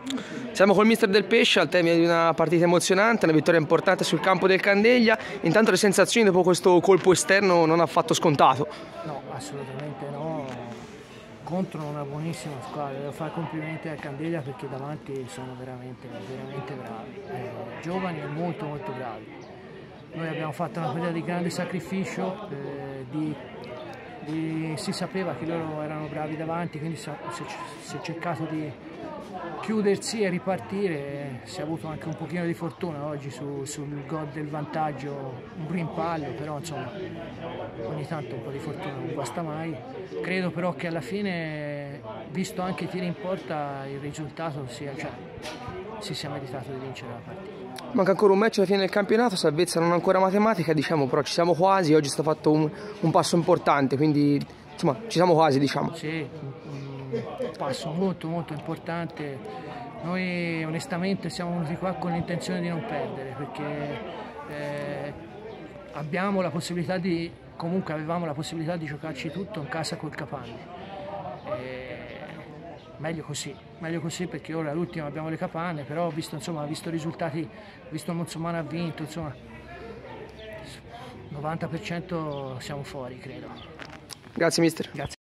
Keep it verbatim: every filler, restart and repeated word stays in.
Siamo col mister Del Pesce al termine di una partita emozionante, una vittoria importante sul campo del Candeglia. Intanto le sensazioni dopo questo colpo esterno non affatto scontato. No, assolutamente no. Contro una buonissima squadra, devo fare complimenti al Candeglia perché davanti sono veramente, veramente bravi, eh, giovani e molto molto bravi. Noi abbiamo fatto una partita di grande sacrificio, eh, di, di, si sapeva che loro erano bravi davanti, quindi si è cercato di chiudersi e ripartire. Si è avuto anche un pochino di fortuna oggi su, sul gol del vantaggio, un rimpallo, però insomma ogni tanto un po' di fortuna non guasta mai. Credo però che alla fine, visto anche i tiri in porta, il risultato sia, cioè, si sia meritato di vincere la partita. Manca ancora un match alla fine del campionato, salvezza non ancora matematica, diciamo, però ci siamo quasi. Oggi è stato fatto un, un passo importante, quindi insomma ci siamo quasi, diciamo. Sì, un passo molto molto importante. Noi onestamente siamo venuti qua con l'intenzione di non perdere, perché eh, abbiamo la possibilità di, comunque avevamo la possibilità di giocarci tutto in casa col Capanne. Eh, meglio così, meglio così perché ora l'ultima abbiamo le capanne, però ho visto, insomma, visto i risultati, visto il Monzomano ha vinto, insomma, novanta per cento siamo fuori, credo. Grazie mister. Grazie.